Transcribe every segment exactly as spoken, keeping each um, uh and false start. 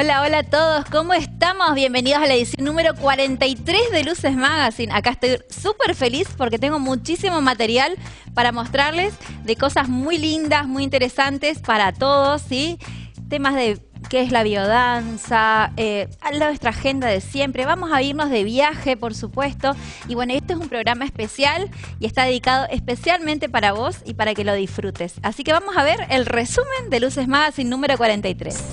Hola, hola a todos, ¿cómo estamos? Bienvenidos a la edición número cuarenta y tres de Luces Magazine. Acá estoy súper feliz porque tengo muchísimo material para mostrarles de cosas muy lindas, muy interesantes para todos, ¿sí? Temas de qué es la biodanza, eh, nuestra agenda de siempre. Vamos a irnos de viaje, por supuesto. Y bueno, este es un programa especial y está dedicado especialmente para vos y para que lo disfrutes. Así que vamos a ver el resumen de Luces Magazine número cuarenta y tres.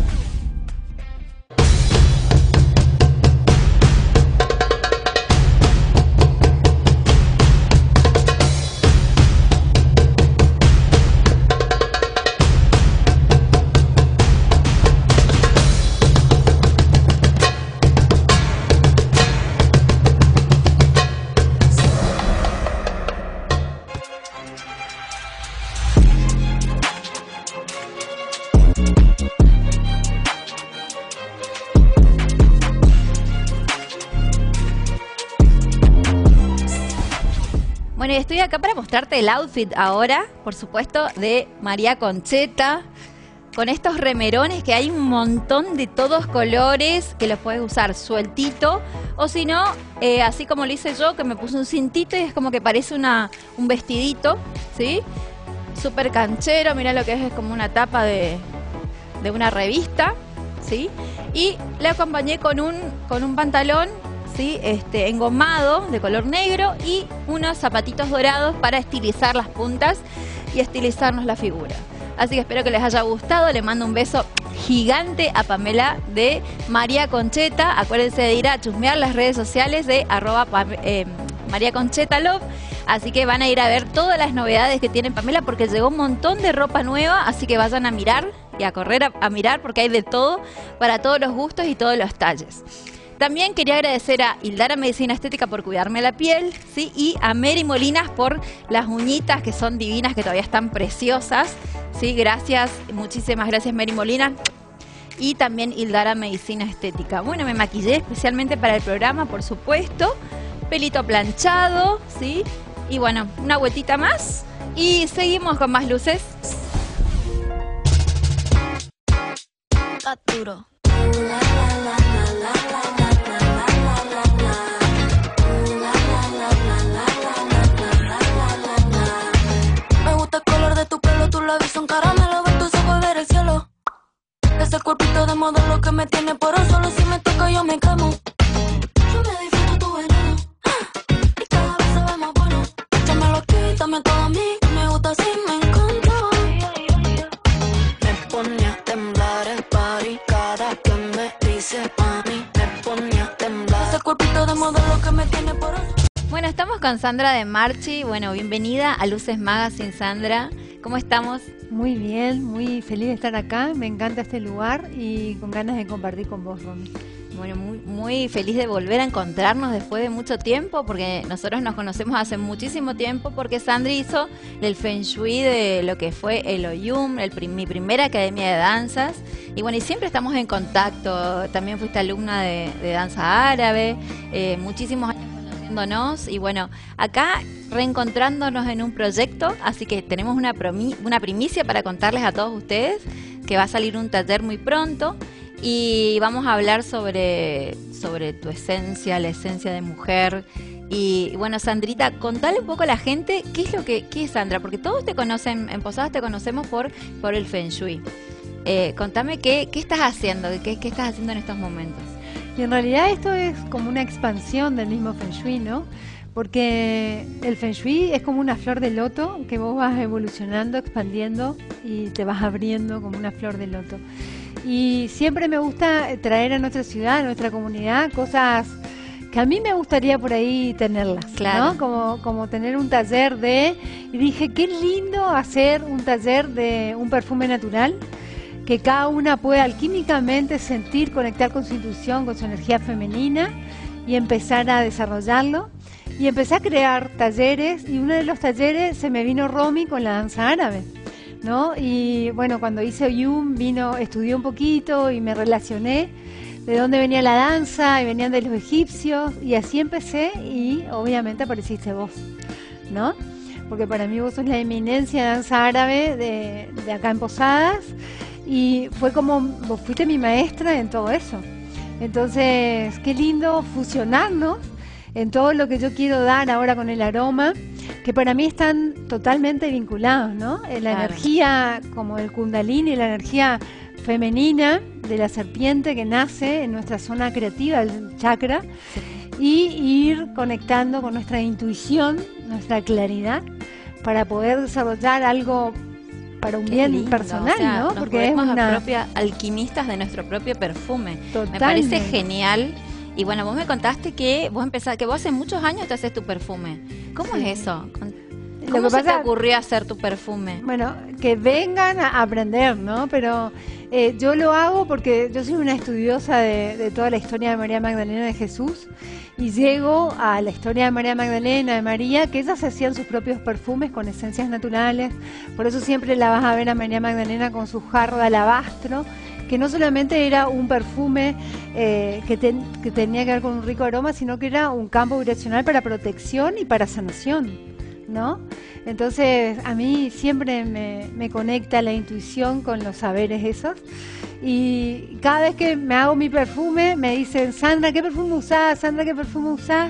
Bueno, y estoy acá para mostrarte el outfit ahora, por supuesto, de María Concheta, con estos remerones que hay un montón de todos colores, que los puedes usar sueltito, o si no, eh, así como lo hice yo, que me puse un cintito y es como que parece una, un vestidito, ¿sí? Súper canchero, mirá lo que es, es como una tapa de, de una revista, ¿sí? Y le acompañé con un, con un pantalón, ¿sí? Este, engomado de color negro y unos zapatitos dorados para estilizar las puntas y estilizarnos la figura. Así que espero que les haya gustado. Le mando un beso gigante a Pamela de María Concheta. Acuérdense de ir a chusmear las redes sociales de arroba eh, María Concheta Love. Así que van a ir a ver todas las novedades que tiene Pamela porque llegó un montón de ropa nueva. Así que vayan a mirar y a correr a, a mirar porque hay de todo para todos los gustos y todos los talles. También quería agradecer a Hildara Medicina Estética por cuidarme la piel, ¿sí? Y a Mary Molinas por las uñitas que son divinas, que todavía están preciosas, ¿sí? Gracias, muchísimas gracias Mary Molinas. Y también Hildara Medicina Estética. Bueno, me maquillé especialmente para el programa, por supuesto. Pelito planchado, ¿sí? Y bueno, una vueltita más. Y seguimos con más luces. Capturo. Son caramelo, ver tus ojos, ver el cielo. Ese cuerpito de modelo que me tiene por un solo. Si me toca yo me quemo. Yo me disfruto tu veneno, y cada vez sabe más bueno. Échamelo aquí, dame todo a mí. Me gusta así, me encanta. Me pone a temblar el party cada que me dice mami. Me pone a temblar. Ese cuerpito de modelo que me tiene por un solo. Bueno, estamos con Sandra de Marchi. Bueno, bienvenida a Luces Magazine, Sandra. ¿Cómo estamos? Muy bien, muy feliz de estar acá. Me encanta este lugar y con ganas de compartir con vos, Romy. Bueno, muy, muy feliz de volver a encontrarnos después de mucho tiempo, porque nosotros nos conocemos hace muchísimo tiempo, porque Sandra hizo el Feng Shui de lo que fue el Oyum, el prim, mi primera academia de danzas. Y bueno, y siempre estamos en contacto. También fuiste alumna de, de danza árabe, eh, muchísimos años conociéndonos. Y bueno, acá reencontrándonos en un proyecto, así que tenemos una, promi una primicia para contarles a todos ustedes, que va a salir un taller muy pronto. Y vamos a hablar sobre, sobre tu esencia, la esencia de mujer. Y bueno, Sandrita, contale un poco a la gente qué es lo que qué es Sandra, porque todos te conocen, en Posadas te conocemos por, por el Feng Shui. Eh, contame qué, qué estás haciendo, qué, qué estás haciendo en estos momentos. Y en realidad esto es como una expansión del mismo Feng Shui, ¿no? Porque el Feng Shui es como una flor de loto que vos vas evolucionando, expandiendo y te vas abriendo como una flor de loto. Y siempre me gusta traer a nuestra ciudad, a nuestra comunidad, cosas que a mí me gustaría por ahí tenerlas, claro, ¿no? Como, como tener un taller de... Y dije, qué lindo hacer un taller de un perfume natural, que cada una pueda alquímicamente sentir, conectar con su intuición, con su energía femenina y empezar a desarrollarlo. Y empecé a crear talleres y uno de los talleres se me vino Romy con la danza árabe, ¿no? Y bueno, cuando hice Oyum vino, estudié un poquito y me relacioné de dónde venía la danza y venían de los egipcios y así empecé y obviamente apareciste vos, ¿no? Porque para mí vos sos la eminencia de danza árabe de, de acá en Posadas Y fue como, vos fuiste mi maestra en todo eso. Entonces, qué lindo fusionarnos en todo lo que yo quiero dar ahora con el aroma, que para mí están totalmente vinculados, ¿no? La Claro. energía como el kundalini, la energía femenina de la serpiente que nace en nuestra zona creativa, el chakra, y ir conectando con nuestra intuición, nuestra claridad, para poder desarrollar algo para un Qué bien lindo, personal, o sea, ¿no? nos Porque es volvemos una... propia, alquimistas de nuestro propio perfume. Me Totalmente. parece genial. Y bueno, vos me contaste que vos empezaste, que vos hace muchos años te haces tu perfume. ¿Cómo Sí. es eso? Con- Lo ¿Cómo que se pasa- te ocurrió hacer tu perfume? Bueno, que vengan a aprender, ¿no? Pero eh, yo lo hago porque yo soy una estudiosa de, de toda la historia de María Magdalena de Jesús y llego a la historia de María Magdalena, de María, que ellas hacían sus propios perfumes con esencias naturales. Por eso siempre la vas a ver a María Magdalena con su jarro de alabastro, que no solamente era un perfume eh, que, ten- que tenía que ver con un rico aroma, sino que era un campo vibracional para protección y para sanación, ¿no? Entonces a mí siempre me, me conecta la intuición con los saberes esos, y cada vez que me hago mi perfume me dicen: Sandra, ¿qué perfume usás? Sandra, ¿qué perfume usás?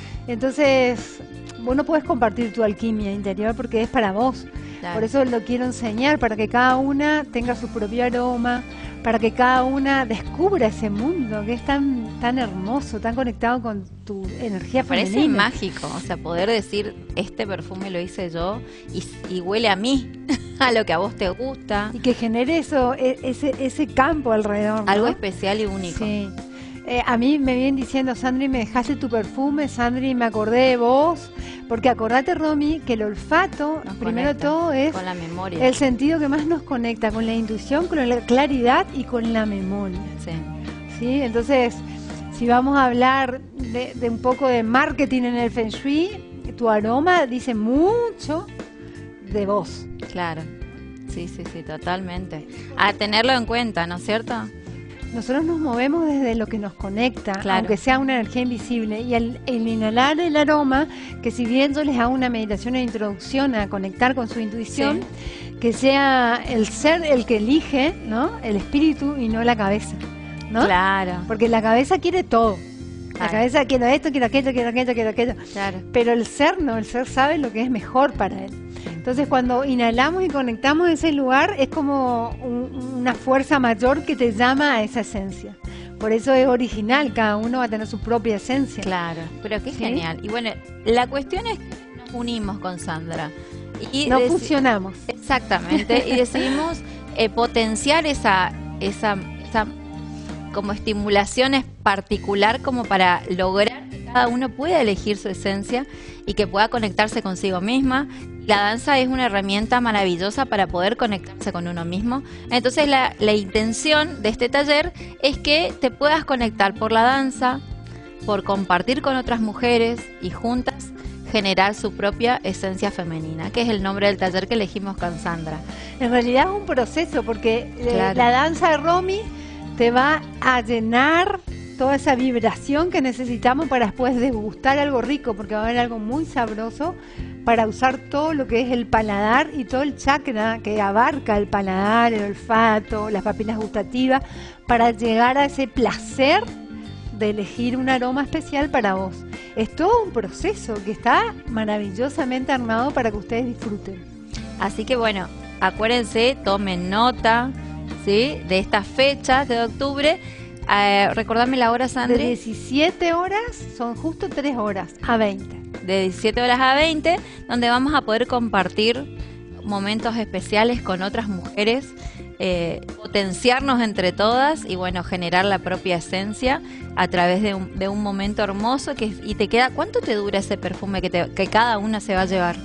Entonces vos no puedes compartir tu alquimia interior porque es para vos. Claro. Por eso lo quiero enseñar, para que cada una tenga su propio aroma, para que cada una descubra ese mundo que es tan tan hermoso, tan conectado con tu energía Me parece femenina. mágico, o sea, poder decir, este perfume lo hice yo y, y huele a mí, a lo que a vos te gusta, Y que genere eso, e- ese, ese campo alrededor, ¿no? algo especial y único. Sí. Eh, a mí me vienen diciendo: Sandri, me dejaste tu perfume, Sandri, me acordé de vos, porque acordate, Romy, que el olfato, Nos primero de conecta todo, es con la memoria. el sentido que más nos conecta con la intuición, con la claridad y con la memoria. Sí. ¿Sí? Entonces, si vamos a hablar de, de un poco de marketing en el Feng Shui, tu aroma dice mucho de vos. Claro, sí, sí, sí, totalmente. A tenerlo en cuenta, ¿no es cierto? Nosotros nos movemos desde lo que nos conecta, Claro. aunque sea una energía invisible. Y al el inhalar el aroma, que si bien yo les hago una meditación de introducción a conectar con su intuición, que sea el ser el que elige, ¿no? El espíritu y no la cabeza, ¿no? Claro, Porque la cabeza quiere todo. La Claro. cabeza quiere esto, quiere aquello, quiere aquello, quiere aquello. claro. Pero el ser no, el ser sabe lo que es mejor para él. Entonces cuando inhalamos y conectamos ese lugar es como un- una fuerza mayor que te llama a esa esencia. Por eso es original, cada uno va a tener su propia esencia. Claro, pero qué ¿Sí? genial. Y bueno, la cuestión es que nos unimos con Sandra. Y Nos deci- fusionamos. Exactamente, y decidimos eh, potenciar esa, esa, esa como estimulación es particular como para lograr que cada uno pueda elegir su esencia y que pueda conectarse consigo misma. La danza es una herramienta maravillosa para poder conectarse con uno mismo. Entonces la, la intención de este taller es que te puedas conectar por la danza, por compartir con otras mujeres y juntas generar su propia esencia femenina, que es el nombre del taller que elegimos con Sandra. En realidad es un proceso, porque eh, Claro. la danza de Romy te va a llenar toda esa vibración que necesitamos para después degustar algo rico, porque va a haber algo muy sabroso para usar todo lo que es el paladar y todo el chakra que abarca el paladar, el olfato, las papilas gustativas, para llegar a ese placer de elegir un aroma especial para vos. Es todo un proceso que está maravillosamente armado para que ustedes disfruten. Así que bueno, acuérdense, tomen nota, ¿sí?, de estas fechas de octubre. Eh, recordame la hora, De Sandri. diecisiete horas son justo tres horas a veinte. De diecisiete horas a veinte, donde vamos a poder compartir momentos especiales con otras mujeres, eh, potenciarnos entre todas y bueno, generar la propia esencia a través de un, de un momento hermoso. Que, y te queda, ¿cuánto te dura ese perfume que, te- que cada una se va a llevar?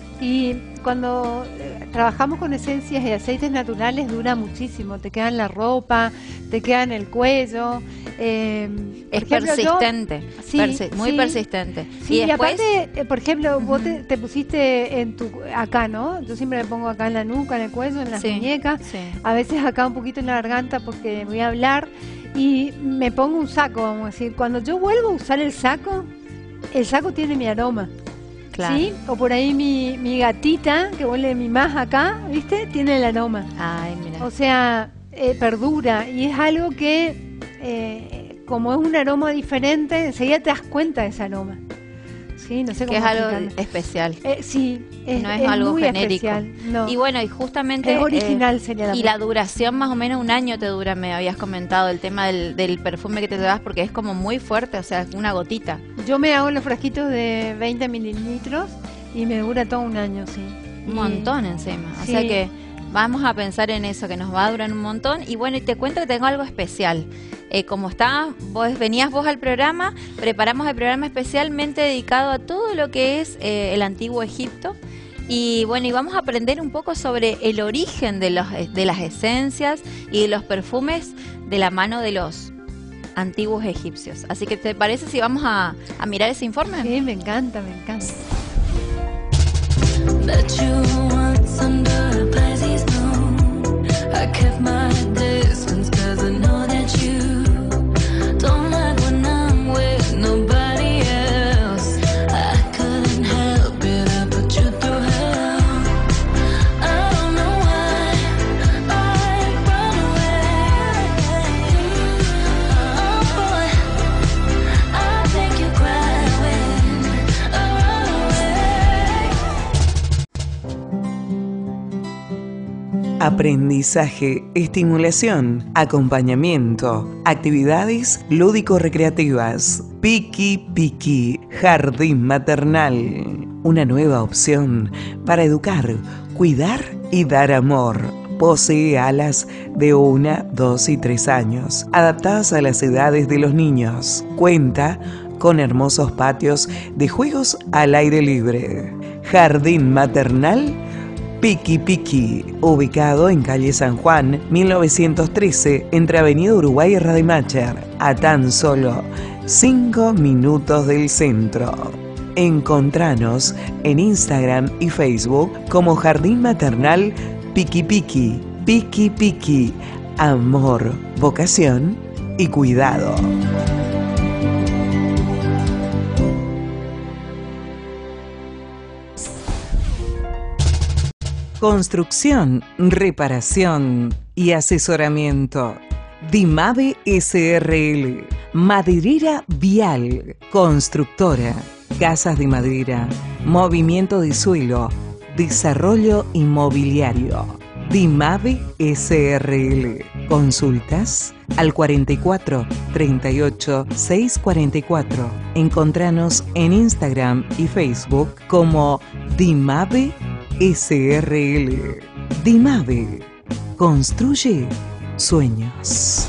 Y cuando eh, trabajamos con esencias y aceites naturales dura muchísimo. Te queda en la ropa, te queda en el cuello. eh, Es por ejemplo, yo- persistente, Sí, persi- muy sí. persistente. Sí, y y, después, aparte, eh, por ejemplo, vos Ujú. te, te pusiste en tu acá, ¿no? Yo siempre me pongo acá en la nuca, en el cuello, en las Sí, muñecas. sí. A veces acá un poquito en la garganta porque voy a hablar. Y me pongo un saco, vamos a decir. Cuando yo vuelvo a usar el saco, el saco tiene mi aroma. Claro. ¿sí? O por ahí mi, mi gatita, que vos le mimás acá, ¿viste? Tiene el aroma. Ay, mira. O sea, eh, perdura. Y es algo que, eh, como es un aroma diferente, enseguida te das cuenta de ese aroma. Sí, no sé que cómo es algo explicarlo. especial. Eh, sí, es, no es, es algo muy genérico. especial. No. Y bueno, y justamente... Es original, eh, sería la Y la duración más o menos un año te dura, me habías comentado, el tema del, del perfume que te das, porque es como muy fuerte, o sea, una gotita. Yo me hago los frasquitos de veinte mililitros y me dura todo un año, sí. Un Y- montón encima. O Sí. sea que vamos a pensar en eso, que nos va a durar un montón. Y bueno, y te cuento que tengo algo especial. Eh, como está, vos venías vos al programa, preparamos el programa especialmente dedicado a todo lo que es eh, el antiguo Egipto. Y bueno, y vamos a aprender un poco sobre el origen de, los, de las esencias y de los perfumes de la mano de los antiguos egipcios. Así que, ¿te parece si vamos a, a mirar ese informe? Sí, me encanta, me encanta. Bet you once under a Pisces moon I kept my distance cause I know that you don't like when I'm with nobody else. I couldn't help it, I put you through hell. I don't know why I run away. Oh boy, I make you cry when I run away. Aprendizaje, estimulación, acompañamiento, actividades lúdico-recreativas. Piki Piki, Jardín Maternal. Una nueva opción para educar, cuidar y dar amor. Posee alas de una, dos y tres años, adaptadas a las edades de los niños. Cuenta con hermosos patios de juegos al aire libre. Jardín Maternal Piki Piki, ubicado en calle San Juan, mil novecientos trece, entre Avenida Uruguay y Rademacher, a tan solo cinco minutos del centro. Encontranos en Instagram y Facebook como Jardín Maternal Piki Piki. Piki Piki, amor, vocación y cuidado. Construcción, reparación y asesoramiento. Dimave S R L, Maderera Vial, constructora, casas de madera, movimiento de suelo, desarrollo inmobiliario. Dimave S R L, consultas al cuarenta y cuatro, treinta y ocho, seiscientos cuarenta y cuatro. Encontranos en Instagram y Facebook como Dimave S R L. Dimave construye sueños.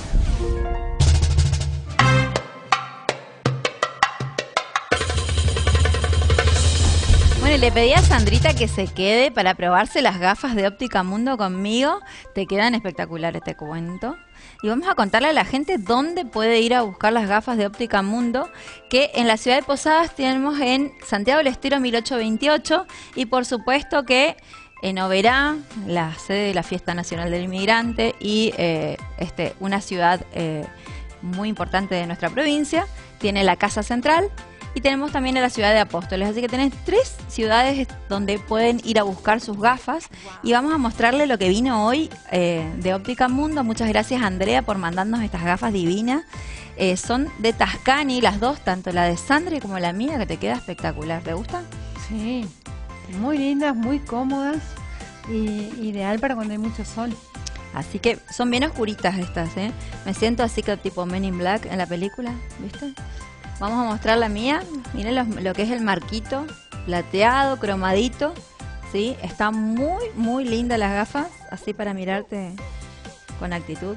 Bueno, y le pedí a Sandrita que se quede para probarse las gafas de Óptica Mundo conmigo. Te quedan espectaculares, te cuento. Y vamos a contarle a la gente dónde puede ir a buscar las gafas de Óptica Mundo, que en la ciudad de Posadas tenemos en Santiago del Estero mil ochocientos veintiocho y por supuesto que en Oberá, la sede de la Fiesta Nacional del Inmigrante y eh, este, una ciudad eh, muy importante de nuestra provincia, tiene la Casa Central. Y tenemos también a la ciudad de Apóstoles, así que tenés tres ciudades donde pueden ir a buscar sus gafas. Y vamos a mostrarle lo que vino hoy eh, de Óptica Mundo. Muchas gracias, Andrea, por mandarnos estas gafas divinas. Eh, son de Tascani, las dos, tanto la de Sandra como la mía, que te queda espectacular. ¿Te gusta? Sí, muy lindas, muy cómodas y ideal para cuando hay mucho sol. Así que son bien oscuritas estas, ¿eh? Me siento así que tipo Men in Black en la película, ¿viste? Vamos a mostrar la mía. Miren lo, lo que es el marquito, plateado, cromadito, ¿sí? Está muy, muy linda las gafas, así para mirarte con actitud.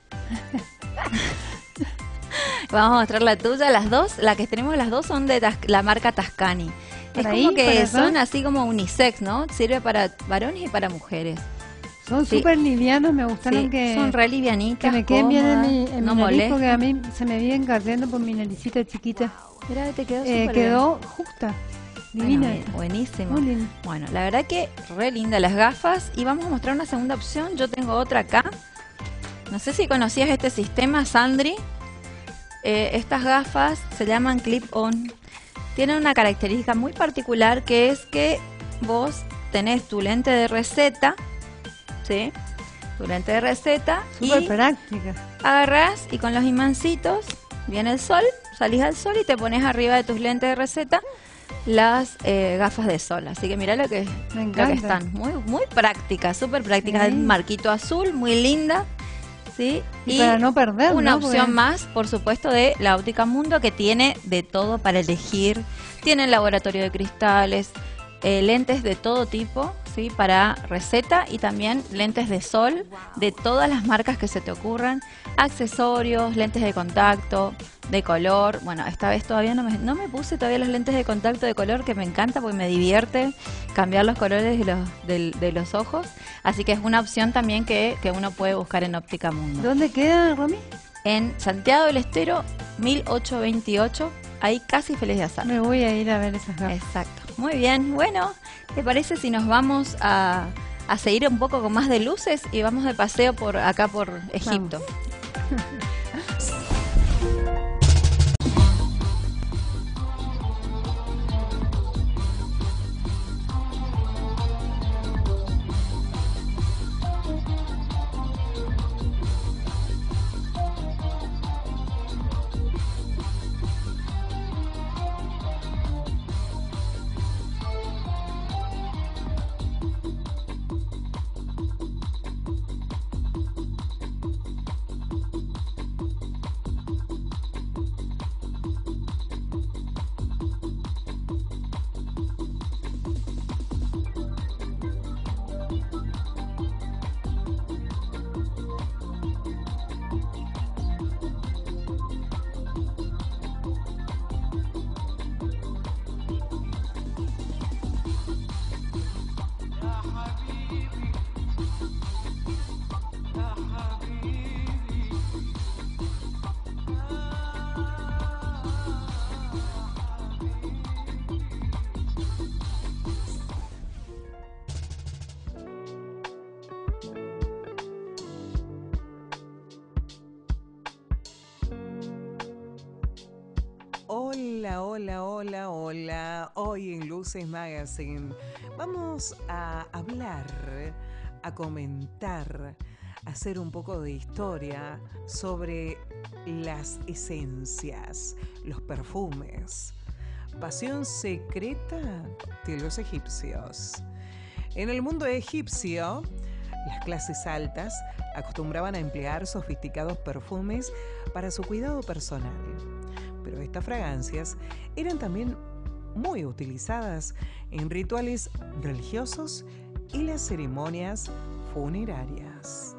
Vamos a mostrar la tuya, las dos, la que tenemos las dos son de Tas- la marca Tascani. Es Por como ahí, que por son acá. así como unisex, ¿no? Sirve para varones y para mujeres. Son Sí. súper livianos, me gustaron Sí, que, son re livianitas, que me queden bien en mi, cómodas, en no mi nariz, molestan. porque a mí se me vienen cayendo por mi naricita chiquita. Mira, te quedó Eh, súper quedó justa, bien. divina. Bueno, buenísimo. Muy linda. Bueno, la verdad que re linda las gafas. Y vamos a mostrar una segunda opción. Yo tengo otra acá. No sé si conocías este sistema, Sandri. Eh, estas gafas se llaman clip-on. tienen una característica muy particular, que es que vos tenés tu lente de receta, ¿sí? Tu lente de receta. Súper y práctica. agarrás y con los imancitos, viene el sol, salís al sol y te pones arriba de tus lentes de receta las eh, gafas de sol. Así que mirá lo que, Me lo que encanta. están. Muy, muy prácticas, súper prácticas. Sí. Un marquito azul, muy linda. ¿Sí? Y para no perder, una ¿no? opción Porque- más, por supuesto, de la Óptica Mundo, que tiene de todo para elegir. Tiene laboratorio de cristales, eh, lentes de todo tipo, ¿sí? Para receta, y también lentes de sol de todas las marcas que se te ocurran, accesorios, lentes de contacto, de color. Bueno, esta vez todavía no me, no me puse todavía los lentes de contacto de color, que me encanta porque me divierte cambiar los colores de los, del- de los ojos. Así que es una opción también que, que uno puede buscar en Óptica Mundo. ¿Dónde queda, Romy? En Santiago del Estero, mil ochocientos veintiocho, ahí casi Feliz de Azar. Me voy a ir a ver esas gafas. Exacto. Muy bien. Bueno, ¿te parece si nos vamos a, a seguir un poco con más de luces y vamos de paseo por acá por Egipto? Hola, hola, hola, hola. Hoy en Luces Magazine vamos a hablar, a comentar, a hacer un poco de historia sobre las esencias, los perfumes. Pasión secreta de los egipcios. En el mundo egipcio, las clases altas acostumbraban a emplear sofisticados perfumes para su cuidado personal. Pero estas fragancias eran también muy utilizadas en rituales religiosos y las ceremonias funerarias.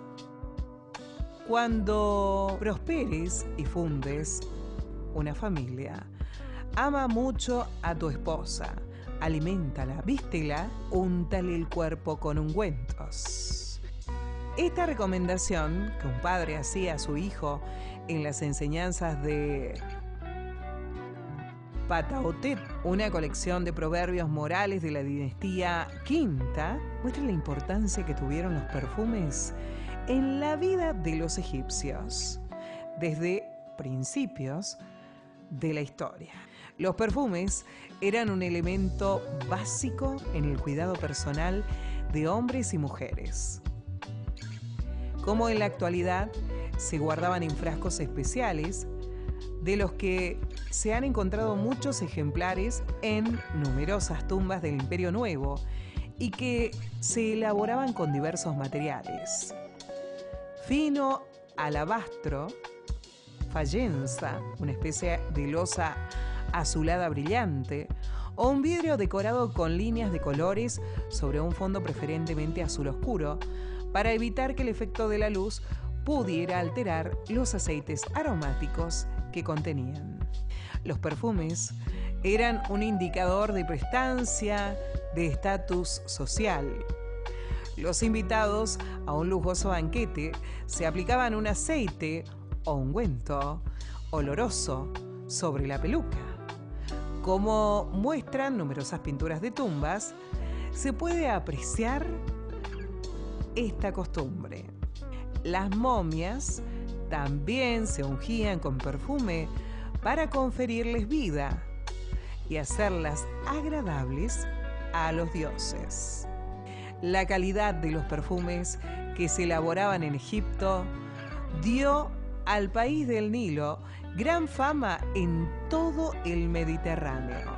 Cuando prosperes y fundes una familia, ama mucho a tu esposa, aliméntala, vístela, úntale el cuerpo con ungüentos. Esta recomendación que un padre hacía a su hijo en las enseñanzas de Patahotet, una colección de proverbios morales de la dinastía quinta, muestra la importancia que tuvieron los perfumes en la vida de los egipcios desde principios de la historia. Los perfumes eran un elemento básico en el cuidado personal de hombres y mujeres. Como en la actualidad, se guardaban en frascos especiales, de los que se han encontrado muchos ejemplares en numerosas tumbas del Imperio Nuevo y que se elaboraban con diversos materiales. Fino alabastro, fayenza, una especie de losa azulada brillante, o un vidrio decorado con líneas de colores sobre un fondo preferentemente azul oscuro, para evitar que el efecto de la luz pudiera alterar los aceites aromáticos que contenían. Los perfumes eran un indicador de prestancia, de estatus social. Los invitados a un lujoso banquete se aplicaban un aceite o ungüento oloroso sobre la peluca. Como muestran numerosas pinturas de tumbas, se puede apreciar esta costumbre. Las momias también se ungían con perfume para conferirles vida. y hacerlas agradables a los dioses. La calidad de los perfumes que se elaboraban en Egipto dio al país del Nilo gran fama en todo el Mediterráneo.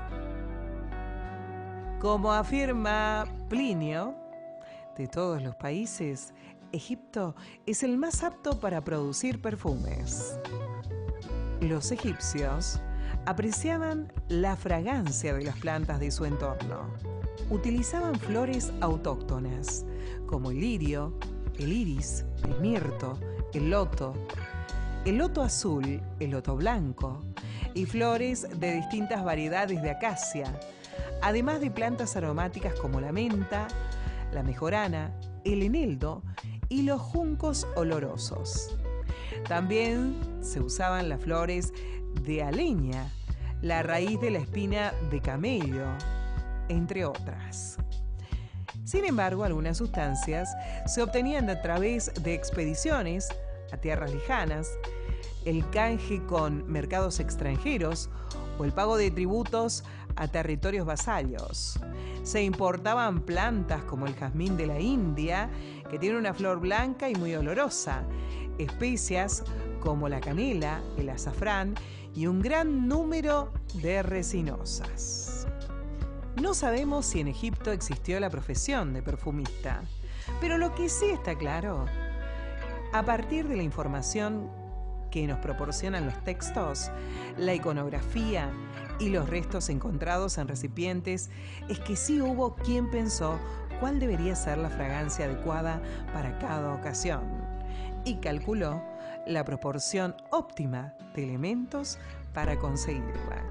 Como afirma Plinio, de todos los países, Egipto es el más apto para producir perfumes. Los egipcios apreciaban la fragancia de las plantas de su entorno. Utilizaban flores autóctonas, como el lirio, el iris, el mirto, el loto, el loto azul, el loto blanco, y flores de distintas variedades de acacia, además de plantas aromáticas como la menta, la mejorana, el eneldo y los juncos olorosos. También se usaban las flores de aleña, la raíz de la espina de camello, entre otras. Sin embargo, algunas sustancias se obtenían a través de expediciones a tierras lejanas, el canje con mercados extranjeros o el pago de tributos a territorios vasallos. Se importaban plantas como el jazmín de la India, que tiene una flor blanca y muy olorosa, especias como la canela, el azafrán y un gran número de resinosas. No sabemos si en Egipto existió la profesión de perfumista, pero lo que sí está claro, a partir de la información que nos proporcionan los textos, la iconografía y los restos encontrados en recipientes, es que sí hubo quien pensó cuál debería ser la fragancia adecuada para cada ocasión y calculó la proporción óptima de elementos para conseguirla.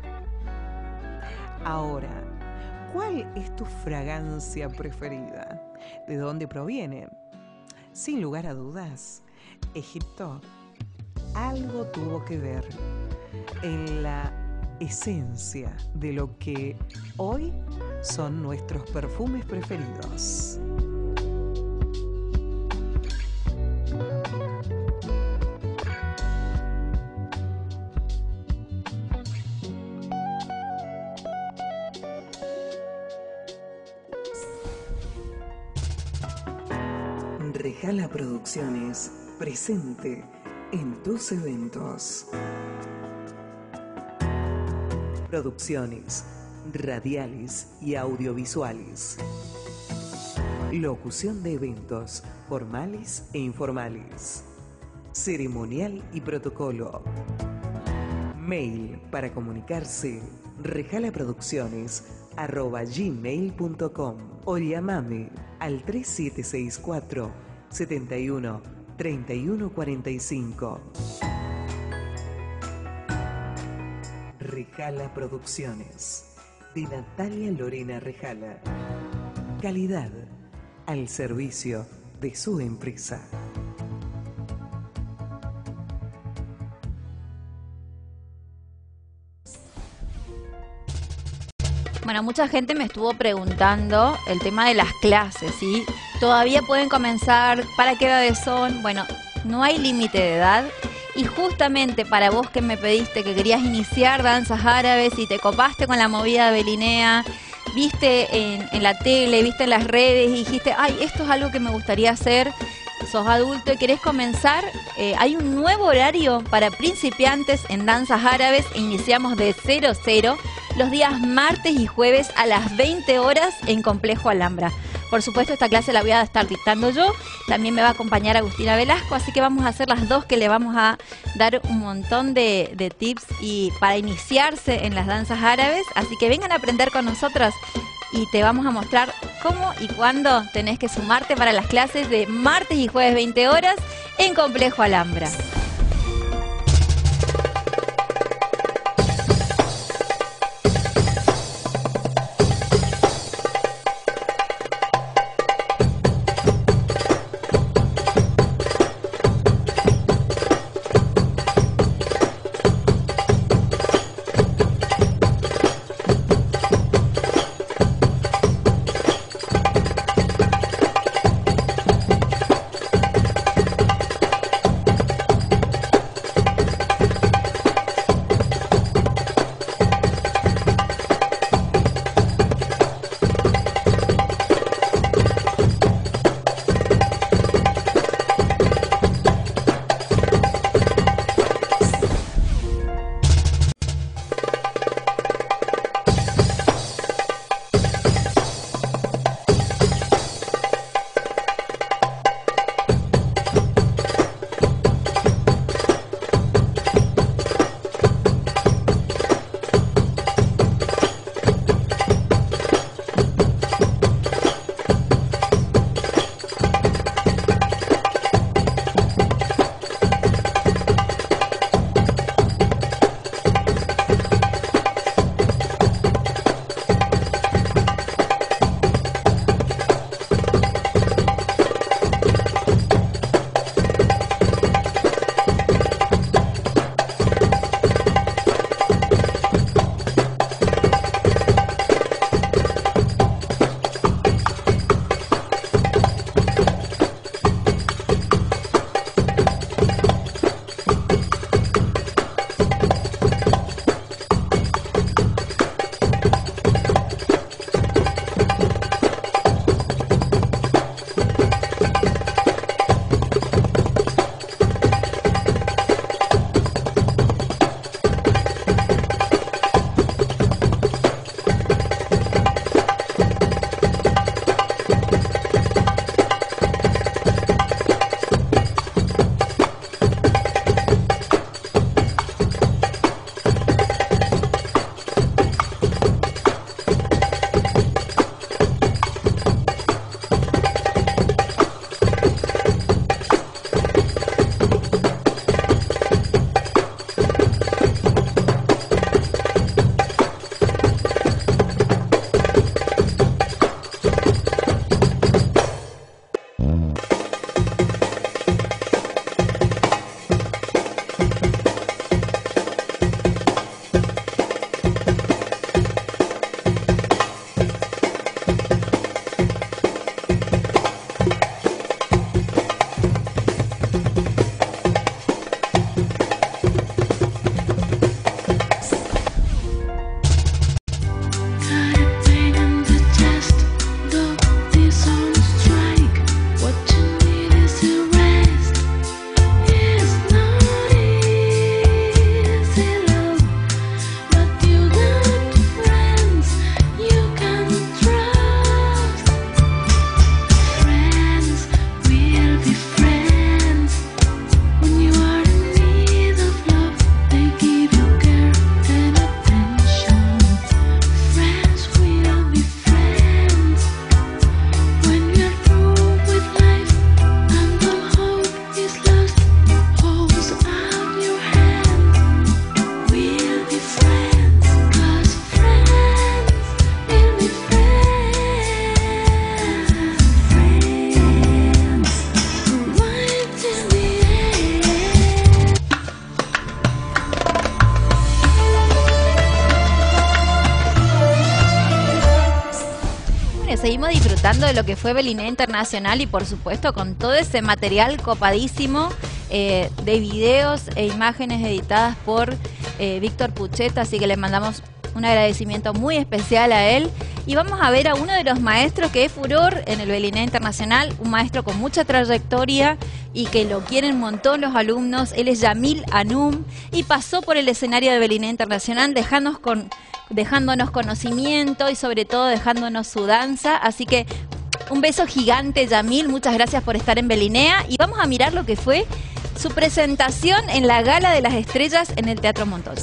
Ahora, ¿cuál es tu fragancia preferida? ¿De dónde proviene? Sin lugar a dudas, Egipto algo tuvo que ver en la esencia de lo que hoy son nuestros perfumes preferidos. Rejala Producciones presente en tus eventos. Producciones radiales y audiovisuales. Locución de eventos formales e informales. Ceremonial y protocolo. Mail para comunicarse rejalaproducciones arroba gmail punto com o llamame al tres siete seis cuatro, setenta y uno, treinta y uno cuarenta y cinco. Rejala Producciones, de Natalia Lorena Rejala. Calidad al servicio de su empresa. Bueno, mucha gente me estuvo preguntando el tema de las clases, ¿sí? ¿Todavía pueden comenzar? ¿Para qué edades son? Bueno, no hay límite de edad. Y justamente para vos que me pediste que querías iniciar danzas árabes y te copaste con la movida belinea, viste en, en la tele, viste en las redes y dijiste, ay, esto es algo que me gustaría hacer, sos adulto y querés comenzar, eh, hay un nuevo horario para principiantes en danzas árabes e iniciamos de cero cero los días martes y jueves a las veinte horas en Complejo Alhambra. Por supuesto, esta clase la voy a estar dictando yo. También me va a acompañar Agustina Velasco, así que vamos a hacer las dos, que le vamos a dar un montón de, de tips y para iniciarse en las danzas árabes. Así que vengan a aprender con nosotros y te vamos a mostrar cómo y cuándo tenés que sumarte para las clases de martes y jueves veinte horas en Complejo Alhambra. seguimos disfrutando de lo que fue Belinea Internacional y por supuesto con todo ese material copadísimo eh, de videos e imágenes editadas por eh, Víctor Pucheta, así que le mandamos un agradecimiento muy especial a él. Y vamos a ver a uno de los maestros que es furor en el Belinea Internacional, un maestro con mucha trayectoria y que lo quieren un montón los alumnos. Él es Yamil Anum y pasó por el escenario de Belinea Internacional dejándonos, con, dejándonos conocimiento y sobre todo dejándonos su danza. Así que un beso gigante, Yamil, muchas gracias por estar en Belinea y vamos a mirar lo que fue su presentación en la Gala de las Estrellas en el Teatro Montos.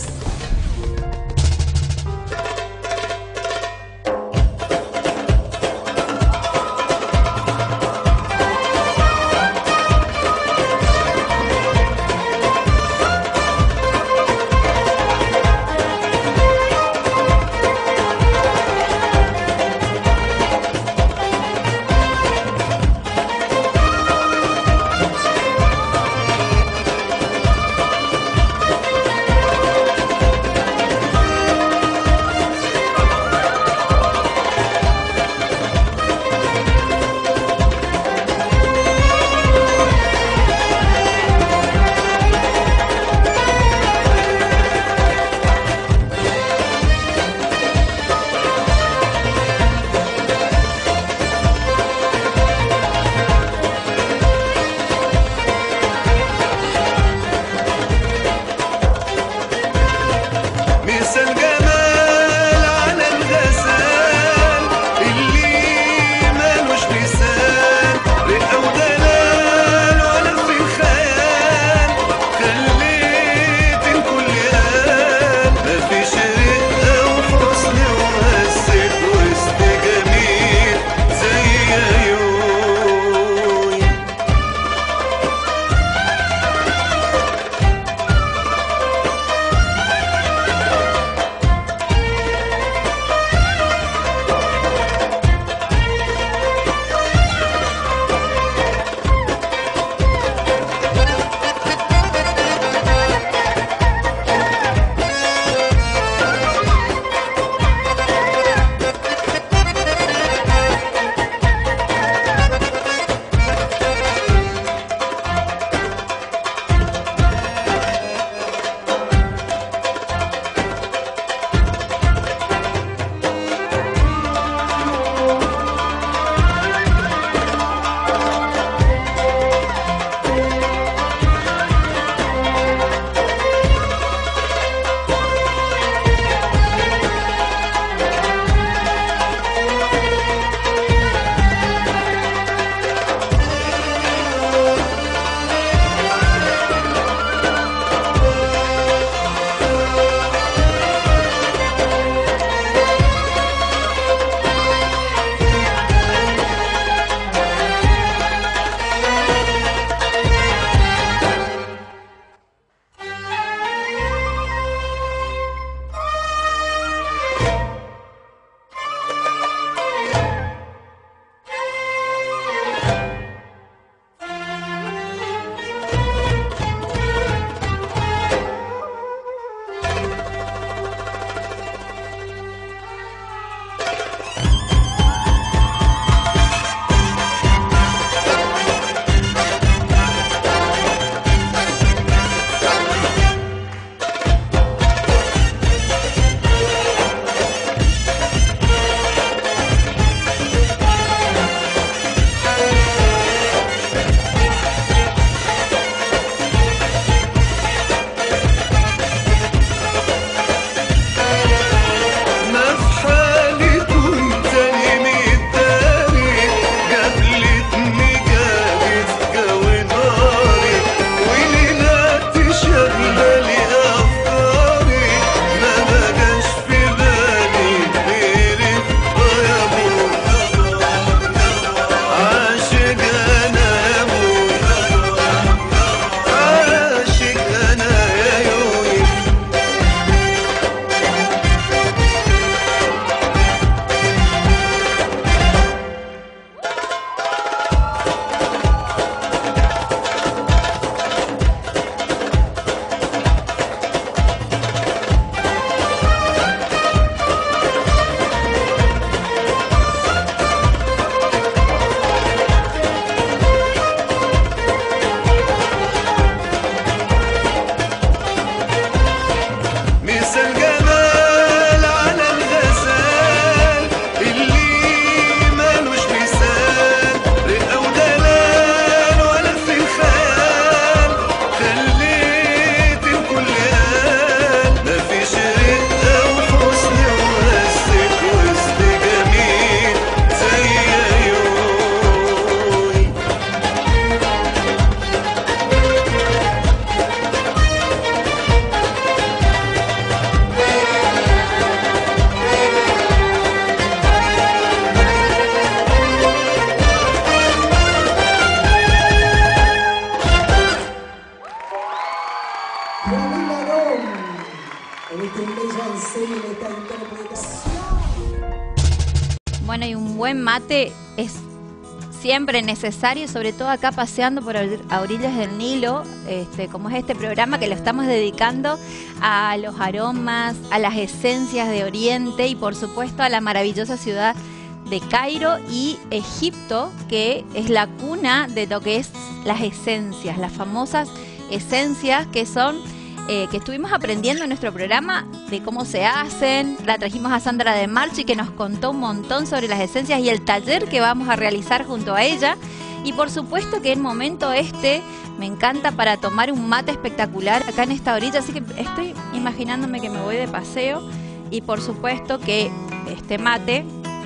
Bueno, y un buen mate es siempre necesario, sobre todo acá paseando por a orillas del Nilo, este, como es este programa que lo estamos dedicando a los aromas, a las esencias de Oriente y por supuesto a la maravillosa ciudad de Cairo y Egipto, que es la cuna de lo que es las esencias, las famosas esencias que son eh, que estuvimos aprendiendo en nuestro programa de cómo se hacen. La trajimos a Sandra de Marchi, que nos contó un montón sobre las esencias y el taller que vamos a realizar junto a ella. Y por supuesto que el momento este me encanta para tomar un mate espectacular acá en esta orilla, así que estoy imaginándome que me voy de paseo y por supuesto que este mate,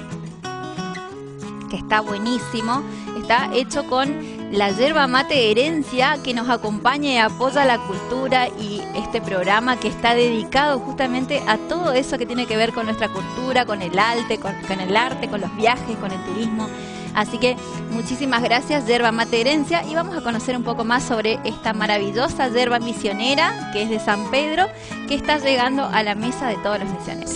que está buenísimo, está hecho con la yerba mate Herencia, que nos acompaña y apoya la cultura y este programa que está dedicado justamente a todo eso que tiene que ver con nuestra cultura, con el arte, con, con el arte, con los viajes, con el turismo. Así que muchísimas gracias, yerba mate Herencia, y vamos a conocer un poco más sobre esta maravillosa yerba misionera que es de San Pedro, que está llegando a la mesa de todos los misioneros.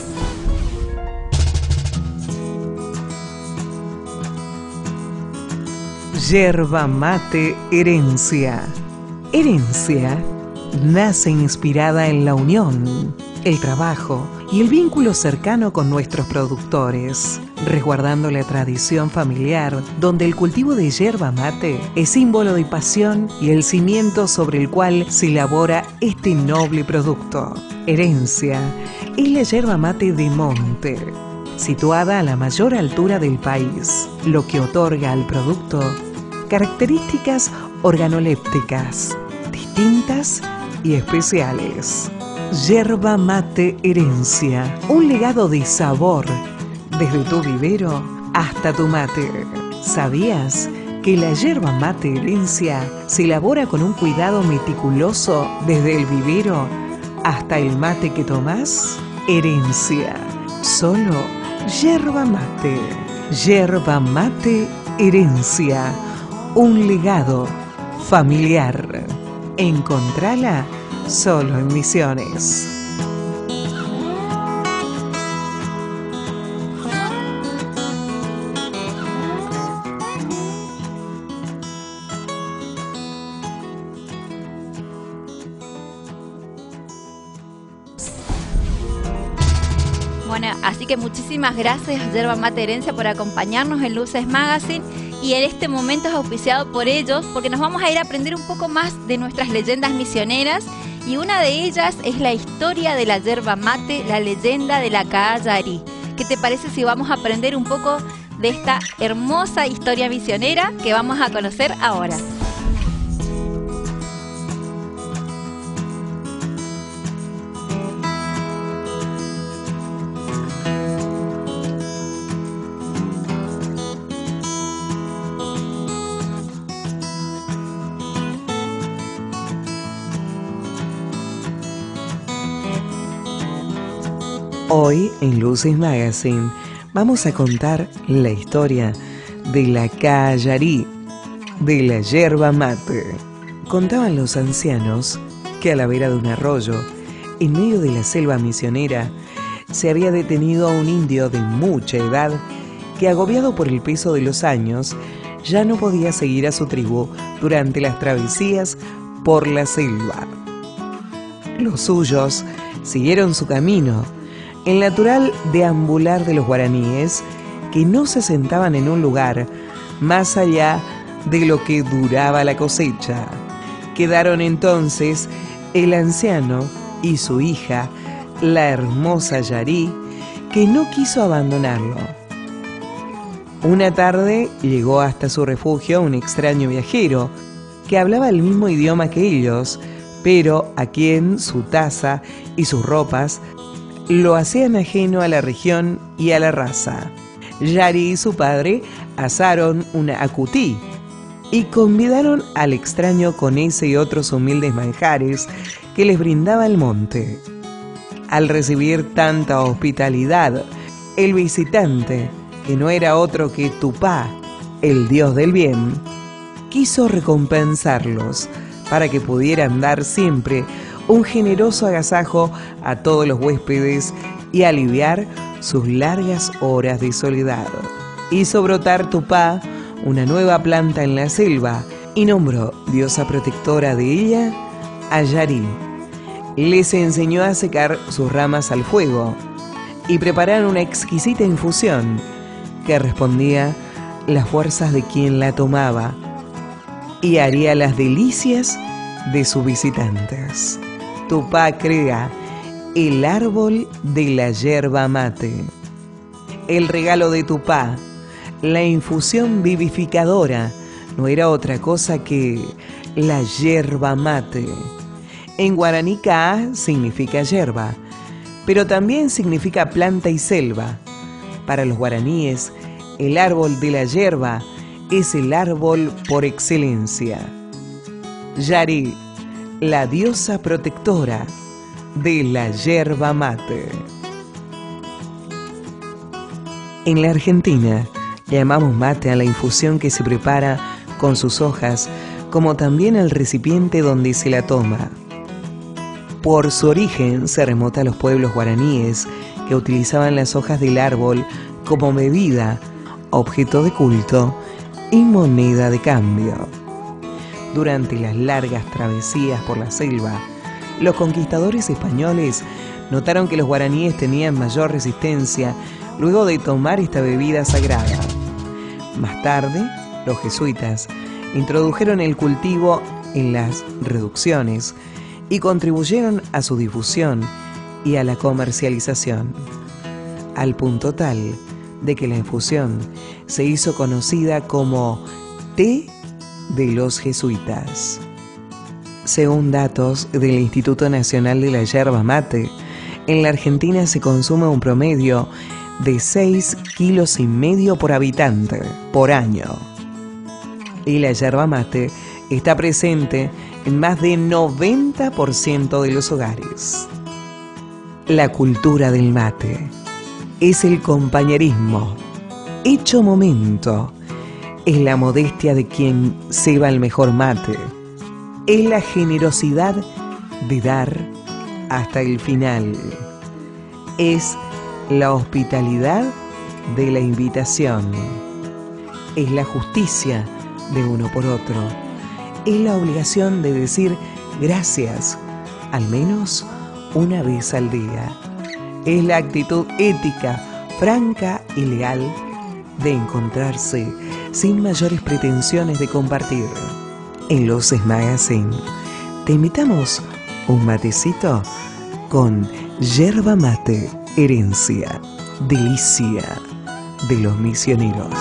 Yerba mate Herencia. Herencia nace inspirada en la unión, el trabajo y el vínculo cercano con nuestros productores, resguardando la tradición familiar donde el cultivo de yerba mate es símbolo de pasión y el cimiento sobre el cual se elabora este noble producto. Herencia es la yerba mate de monte, situada a la mayor altura del país, lo que otorga al producto características organolépticas distintas y especiales. Yerba mate Herencia, un legado de sabor desde tu vivero hasta tu mate. ¿Sabías que la yerba mate Herencia se elabora con un cuidado meticuloso desde el vivero hasta el mate que tomás? Herencia, solo yerba mate. Yerba mate Herencia, un legado familiar. Encontrala solo en Misiones. Bueno, así que muchísimas gracias, Yerba Mate Herencia, por acompañarnos en Luces Magazine. Y en este momento es auspiciado por ellos, porque nos vamos a ir a aprender un poco más de nuestras leyendas misioneras. Y una de ellas es la historia de la yerba mate, la leyenda de la Cajarí. ¿Qué te parece si vamos a aprender un poco de esta hermosa historia misionera que vamos a conocer ahora? Hoy en Luces Magazine vamos a contar la historia de la Cajarí, de la yerba mate. Contaban los ancianos que a la vera de un arroyo, en medio de la selva misionera, se había detenido a un indio de mucha edad que, agobiado por el peso de los años, ya no podía seguir a su tribu durante las travesías por la selva. Los suyos siguieron su camino, el natural deambular de los guaraníes, que no se sentaban en un lugar más allá de lo que duraba la cosecha. Quedaron entonces el anciano y su hija, la hermosa Yarí, que no quiso abandonarlo. Una tarde llegó hasta su refugio un extraño viajero que hablaba el mismo idioma que ellos, pero a quien su taza y sus ropas lo hacían ajeno a la región y a la raza. Yarí y su padre asaron una acutí y convidaron al extraño con ese y otros humildes manjares que les brindaba el monte. Al recibir tanta hospitalidad, el visitante, que no era otro que Tupá, el dios del bien, quiso recompensarlos para que pudieran dar siempre un generoso agasajo a todos los huéspedes y aliviar sus largas horas de soledad. Hizo brotar Tupá, una nueva planta en la selva, y nombró diosa protectora de ella a Yari. Les enseñó a secar sus ramas al fuego y preparar una exquisita infusión que respondía las fuerzas de quien la tomaba y haría las delicias de sus visitantes. Tupá crea el árbol de la yerba mate. El regalo de Tupá, la infusión vivificadora, no era otra cosa que la yerba mate. En guaraní Ka'a significa yerba, pero también significa planta y selva. Para los guaraníes, el árbol de la yerba es el árbol por excelencia. Yari, la diosa protectora de la yerba mate. En la Argentina, llamamos mate a la infusión que se prepara con sus hojas, como también al recipiente donde se la toma. Por su origen se remota a los pueblos guaraníes que utilizaban las hojas del árbol como bebida, objeto de culto y moneda de cambio. Durante las largas travesías por la selva, los conquistadores españoles notaron que los guaraníes tenían mayor resistencia luego de tomar esta bebida sagrada. Más tarde, los jesuitas introdujeron el cultivo en las reducciones y contribuyeron a su difusión y a la comercialización, al punto tal de que la infusión se hizo conocida como té de los jesuitas. Según datos del Instituto Nacional de la Yerba Mate, en la Argentina se consume un promedio de seis kilos y medio por habitante por año. Y la yerba mate está presente en más del noventa por ciento de los hogares. La cultura del mate es el compañerismo hecho momento, es la modestia de quien ceba el mejor mate, es la generosidad de dar hasta el final, es la hospitalidad de la invitación, es la justicia de uno por otro, es la obligación de decir gracias, al menos una vez al día, es la actitud ética, franca y leal de encontrarse sin mayores pretensiones de compartir. En Luces Magazine te invitamos un matecito con yerba mate, herencia, delicia de los misioneros.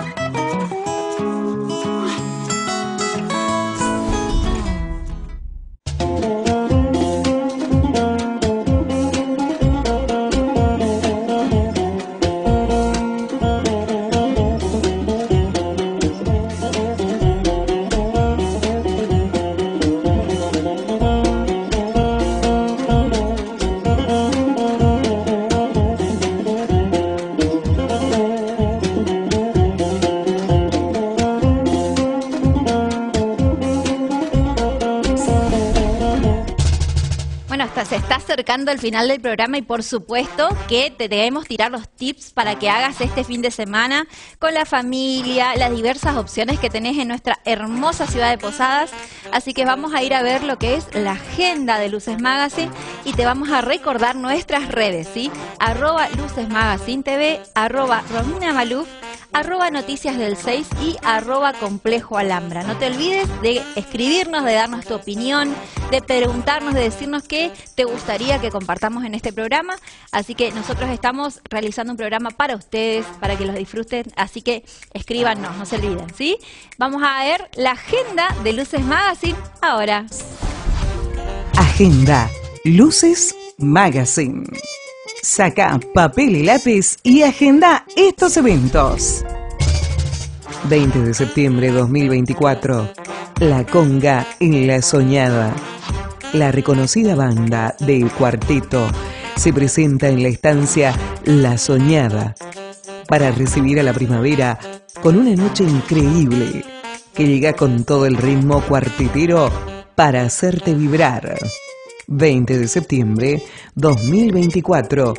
Se está acercando el final del programa y por supuesto que te debemos tirar los tips para que hagas este fin de semana con la familia, las diversas opciones que tenés en nuestra hermosa ciudad de Posadas. Así que vamos a ir a ver lo que es la agenda de Luces Magazine y te vamos a recordar nuestras redes, ¿sí? Arroba Luces Magazine T V, arroba Romina Maluf, arroba Noticias del seis y arroba Complejo Alhambra. No te olvides de escribirnos, de darnos tu opinión, de preguntarnos, de decirnos qué te gustaría que compartamos en este programa. Así que nosotros estamos realizando un programa para ustedes, para que los disfruten. Así que escríbanos, no se olviden, ¿sí? Vamos a ver la agenda de Luces Magazine ahora. Agenda Luces Magazine. Saca papel y lápiz y agenda estos eventos. veinte de septiembre de dos mil veinticuatro, La Conga en La Soñada. La reconocida banda del cuarteto se presenta en la estancia La Soñada para recibir a la primavera con una noche increíble que llega con todo el ritmo cuartetero para hacerte vibrar. veinte de septiembre de dos mil veinticuatro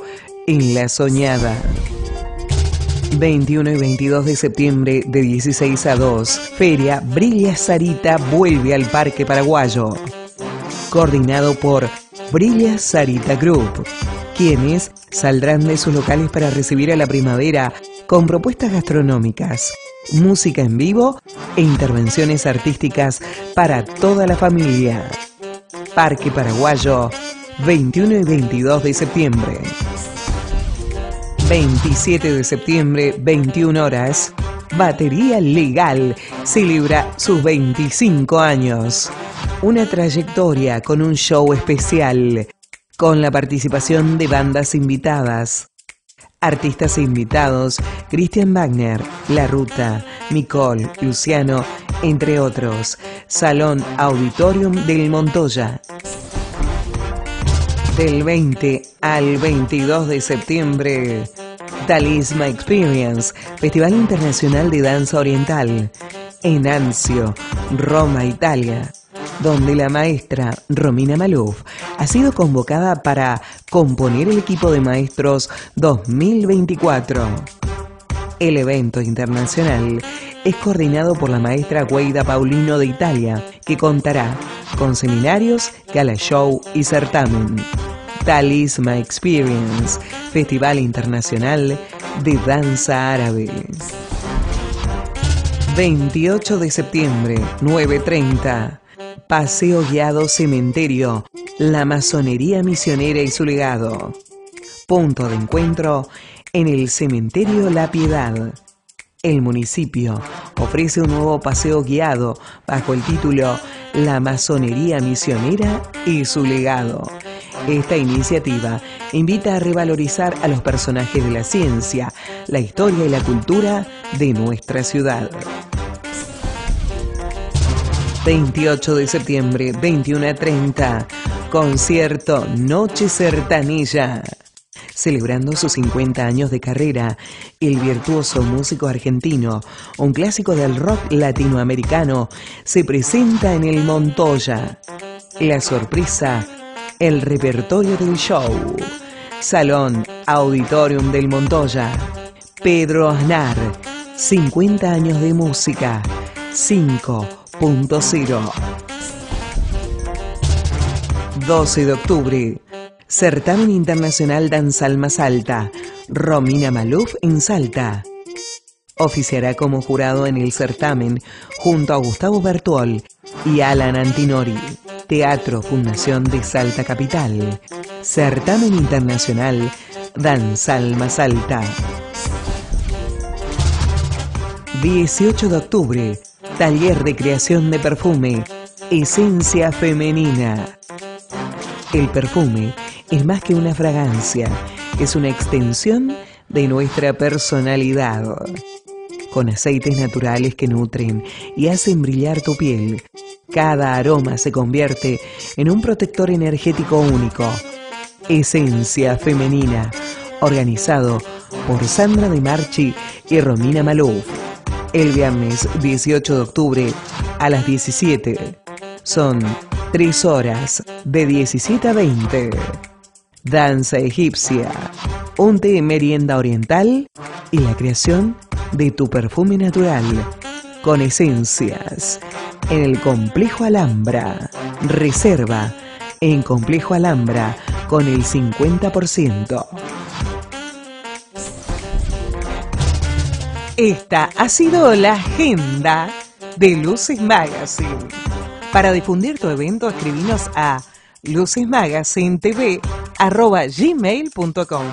en La Soñada. veintiuno y veintidós de septiembre de dieciséis a dos, Feria Brilla Sarita vuelve al Parque Paraguayo. Coordinado por Brilla Sarita Group, quienes saldrán de sus locales para recibir a la primavera con propuestas gastronómicas, música en vivo e intervenciones artísticas para toda la familia. Parque Paraguayo, veintiuno y veintidós de septiembre. veintisiete de septiembre, veintiuna horas, Batería Legal celebra sus veinticinco años. Una trayectoria con un show especial, con la participación de bandas invitadas. Artistas invitados, Cristian Wagner, La Ruta, Nicole, Luciano, entre otros. Salón Auditorium del Montoya. Del veinte al veintidós de septiembre, Talisma Experience, Festival Internacional de Danza Oriental, en Anzio, Roma, Italia, donde la maestra Romina Maluf ha sido convocada para componer el equipo de maestros dos mil veinticuatro. El evento internacional es coordinado por la maestra Guaida Paulino de Italia, que contará con seminarios, gala show y certamen. Talisma Experience, Festival Internacional de Danza Árabe. veintiocho de septiembre, nueve treinta. Paseo guiado Cementerio, la masonería misionera y su legado. Punto de encuentro en el Cementerio La Piedad. El municipio ofrece un nuevo paseo guiado bajo el título La masonería misionera y su legado. Esta iniciativa invita a revalorizar a los personajes de la ciencia, la historia y la cultura de nuestra ciudad. veintiocho de septiembre, veintiuna a treinta, concierto Noche Sertanilla. Celebrando sus cincuenta años de carrera, el virtuoso músico argentino, un clásico del rock latinoamericano, se presenta en el Montoya. La sorpresa, el repertorio del show. Salón Auditorium del Montoya. Pedro Aznar, cincuenta años de música, cinco punto cero. doce de octubre, Certamen Internacional Danzalma Salta, Romina Maluf en Salta. Oficiará como jurado en el certamen junto a Gustavo Bertuol y Alan Antinori. Teatro Fundación de Salta Capital. Certamen Internacional Danzalma Salta. dieciocho de octubre, Taller de Creación de Perfume, Esencia Femenina. El perfume es más que una fragancia, es una extensión de nuestra personalidad. Con aceites naturales que nutren y hacen brillar tu piel, cada aroma se convierte en un protector energético único. Esencia Femenina, organizado por Sandra De Marchi y Romina Maluf. El viernes dieciocho de octubre a las diecisiete. Son tres horas de diecisiete a veinte. Danza egipcia, un té merienda oriental y la creación de tu perfume natural con esencias en el Complejo Alhambra. Reserva en Complejo Alhambra con el cincuenta por ciento. Esta ha sido la agenda de Luces Magazine. Para difundir tu evento, escribinos a lucesmagazine.tv arroba gmail punto com.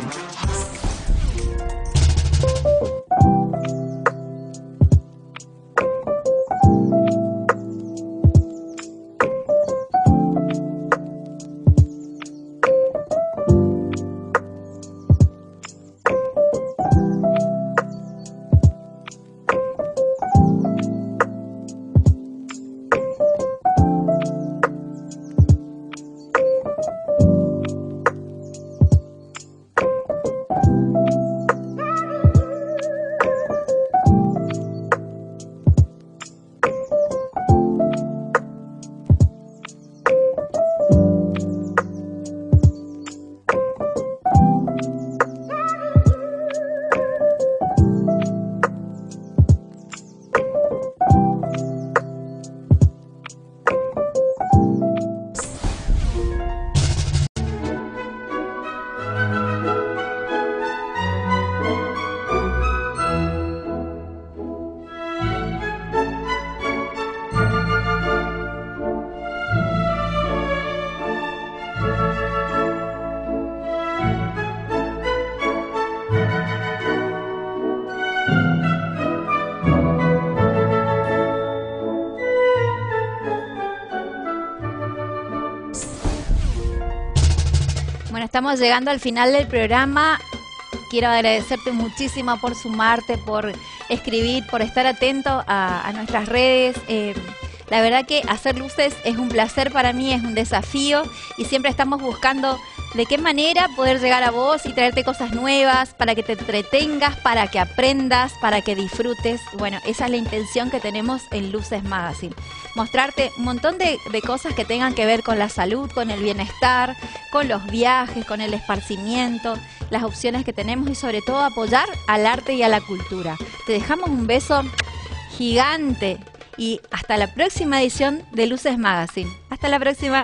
estamos llegando al final del programa. Quiero agradecerte muchísimo por sumarte, por escribir, por estar atento a, a nuestras redes. Eh, la verdad que hacer luces es un placer para mí, es un desafío y siempre estamos buscando de qué manera poder llegar a vos y traerte cosas nuevas para que te entretengas, para que aprendas, para que disfrutes. Bueno, esa es la intención que tenemos en Luces Magazine. Mostrarte un montón de, de cosas que tengan que ver con la salud, con el bienestar, con los viajes, con el esparcimiento, las opciones que tenemos y sobre todo apoyar al arte y a la cultura. Te dejamos un beso gigante y hasta la próxima edición de Luces Magazine. Hasta la próxima.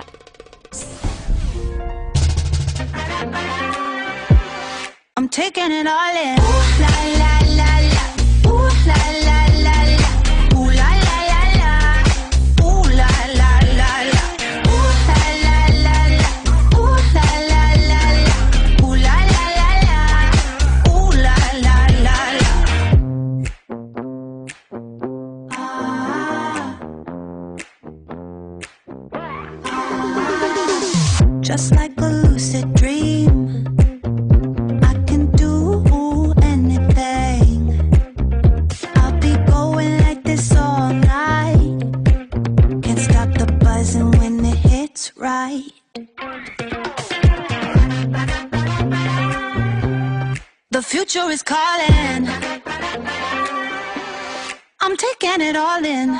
I'm taking it all in. Ooh, la la la la. Ooh, la la la la. Ooh, la la la la. Ooh, la la la la. Ooh, la la la la. Ooh, la la la la. Ooh, la la la la. Ooh, la la la la. Ah. Ah. Just like a lucid dream. Right. The future is calling. I'm taking it all in.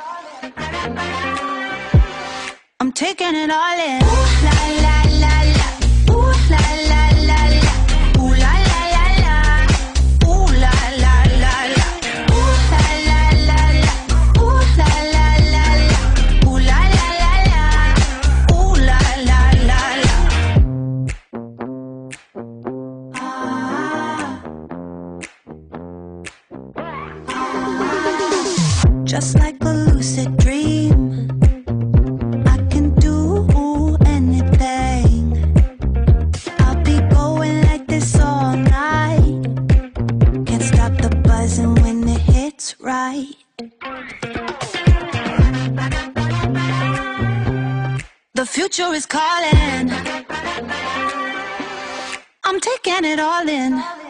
I'm taking it all in. Ooh, la la la la. Ooh, la la la la. Ooh, la la la la. Ooh, la la la la. Ooh, la la la la. Ooh, la la la la. Ooh, la la la la. Ooh, la la la la. Ah. Ah. Just like a lucid dream. I can do anything. I'll be going like this all night. Can't stop the buzzing when it hits right. The future is calling. I'm taking it all in.